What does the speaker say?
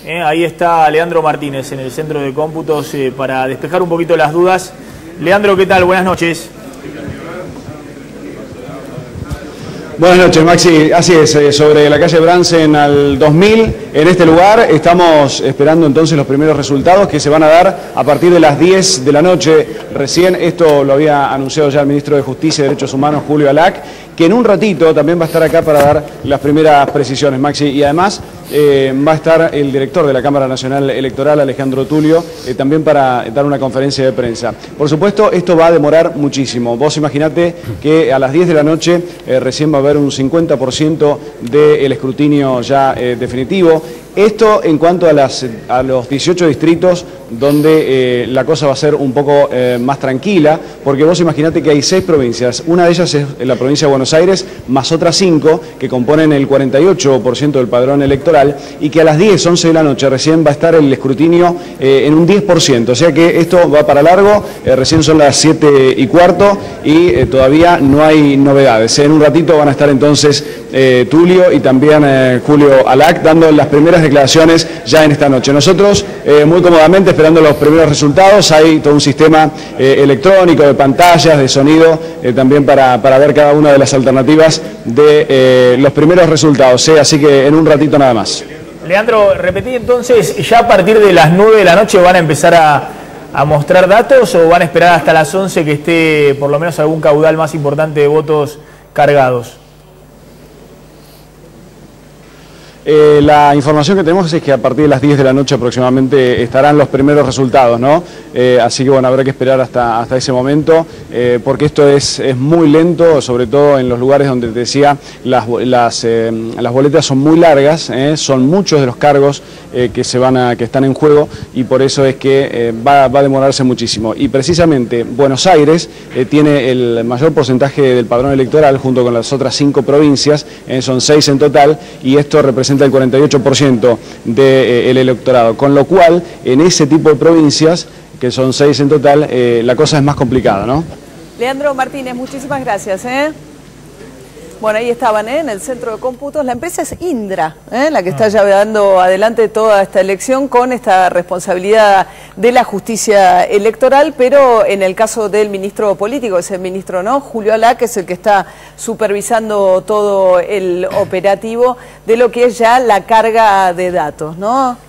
Ahí está Leandro Martínez en el centro de cómputos para despejar un poquito las dudas. Leandro, ¿qué tal? Buenas noches. Buenas noches, Maxi. Así es, sobre la calle Bransen al 2000, en este lugar estamos esperando entonces los primeros resultados que se van a dar a partir de las 10 de la noche. Recién esto lo había anunciado ya el ministro de Justicia y Derechos Humanos, Julio Alac, que en un ratito también va a estar acá para dar las primeras precisiones, Maxi, y además va a estar el director de la Cámara Nacional Electoral, Alejandro Tulio, también para dar una conferencia de prensa. Por supuesto, esto va a demorar muchísimo. Vos imaginate que a las 10 de la noche recién va a haber un 50% del escrutinio ya definitivo. Esto en cuanto a los 18 distritos donde la cosa va a ser un poco más tranquila, porque vos imaginate que hay 6 provincias. Una de ellas es la provincia de Buenos Aires, más otras 5 que componen el 48% del padrón electoral, y que a las 10, 11 de la noche recién va a estar el escrutinio en un 10%. O sea que esto va para largo, recién son las 7:15 y todavía no hay novedades. En un ratito van a estar entonces Tulio y también Julio Alac dando las primeras declaraciones ya en esta noche. Nosotros muy cómodamente esperando los primeros resultados. Hay todo un sistema electrónico de pantallas, de sonido, también para ver cada una de las alternativas de los primeros resultados. Así que en un ratito nada más. Leandro, repetí entonces, ¿ya a partir de las 9 de la noche van a empezar a mostrar datos o van a esperar hasta las 11 que esté por lo menos algún caudal más importante de votos cargados? La información que tenemos es que a partir de las 10 de la noche aproximadamente estarán los primeros resultados, ¿no? Así que bueno, habrá que esperar hasta ese momento, porque esto es muy lento, sobre todo en los lugares donde te decía las boletas son muy largas, son muchos de los cargos que están en juego, y por eso es que va a demorarse muchísimo. Y precisamente Buenos Aires tiene el mayor porcentaje del padrón electoral junto con las otras 5 provincias, son 6 en total, y esto representa el 48% del electorado, con lo cual en ese tipo de provincias, que son 6 en total, la cosa es más complicada, ¿no? Leandro Martínez, muchísimas gracias. Bueno, ahí estaban en el centro de cómputos. La empresa es Indra, la que está llevando adelante toda esta elección con esta responsabilidad de la justicia electoral, pero en el caso del ministro político, es el ministro, ¿no? Julio Alac, que es el que está supervisando todo el operativo de lo que es ya la carga de datos, ¿no?